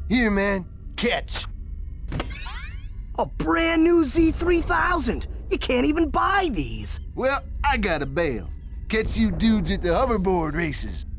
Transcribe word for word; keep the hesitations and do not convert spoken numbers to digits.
Here, man. Catch. A brand new Z three thousand. You can't even buy these. Well, I got a bail. Catch you dudes at the hoverboard races.